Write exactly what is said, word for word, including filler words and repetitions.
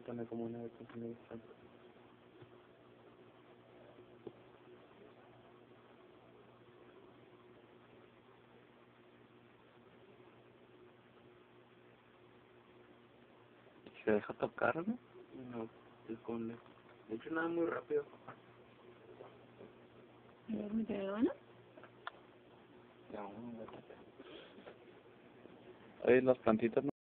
Cuéntame cómo una vez con mi hija. ¿Se deja tocar, no? No, se esconde. De hecho, nada muy rápido. ¿Me te gana? Ya, no, no, no. Oye, las plantitas no.